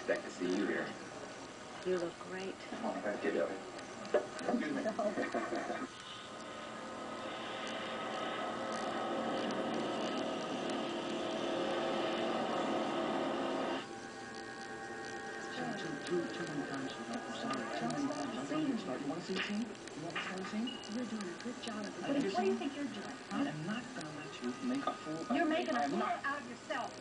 expect to see you here. You look great. Oh, ditto. Excuse me. Too many times. I'm sorry. Too many times. I'm going to get started. You want to see the scene? You want to start the scene? You're doing a good job at this. What do you think you're doing? I am not going to let you make a fool out of me. You're making a fool out of yourself.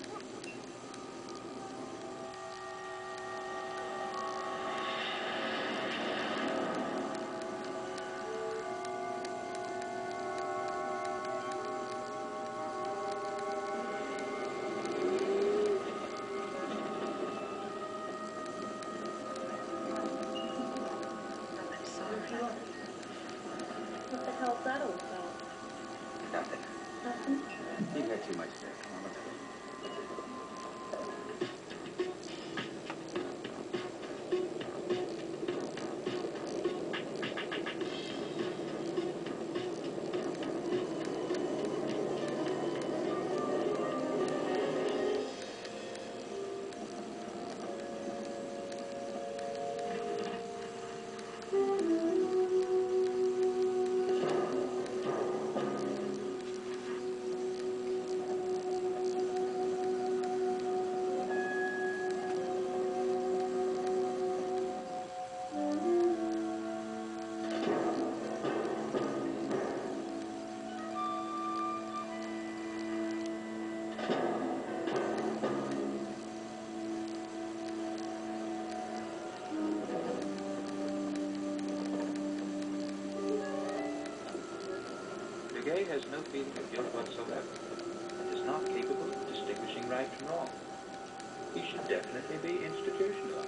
What the hell's that all about? Nothing. Nothing? You've had too much there. Come on, let's go. Gay has no feeling of guilt whatsoever and is not capable of distinguishing right from wrong. He should definitely be institutionalized.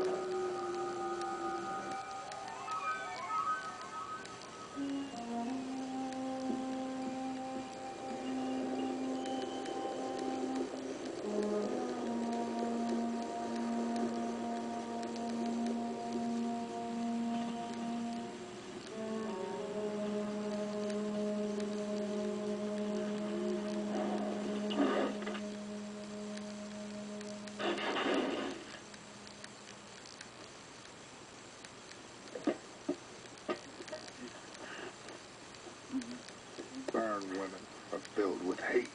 Burned women are filled with hate.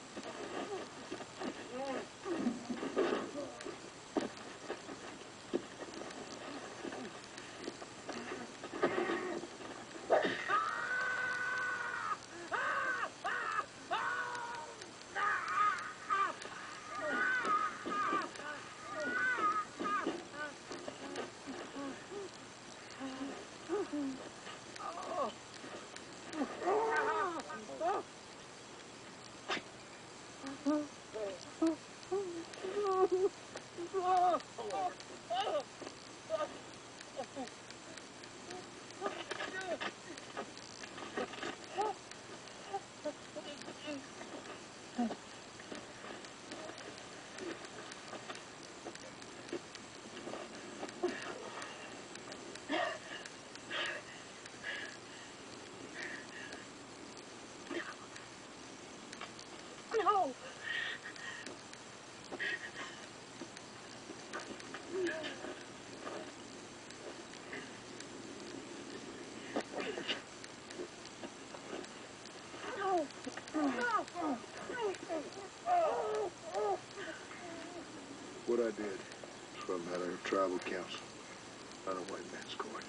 What I did was from a matter of tribal council, not a white man's court.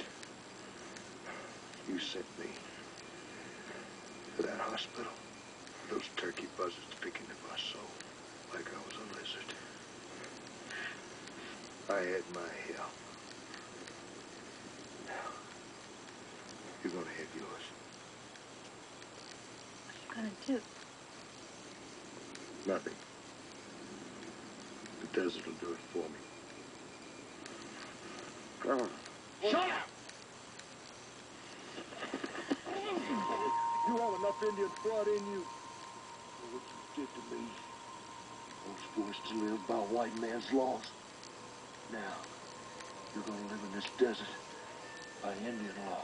You sent me to that hospital, those turkey buzzards picking at my soul like I was a lizard. I had my hell. Now, you're gonna have yours. What are you gonna do? Nothing. The desert will do it for me. Come on. Shut up! You have enough Indian blood in you. What you did to me. I was forced to live by white man's laws. Now, you're gonna live in this desert by Indian laws.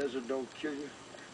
desert don't kill you.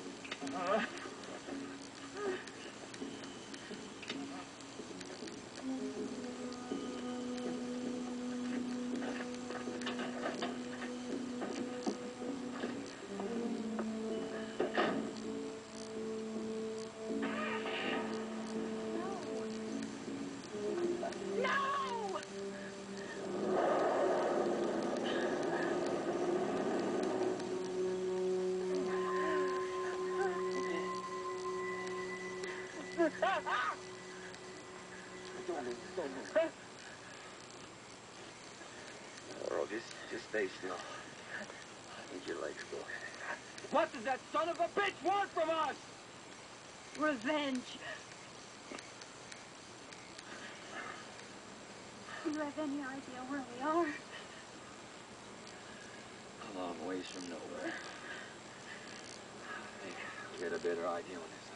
Laurel, just stay still. I need your legs, bro. What does that son of a bitch want from us? Revenge. Do you have any idea where we are? A long ways from nowhere. I think we get a better idea when it's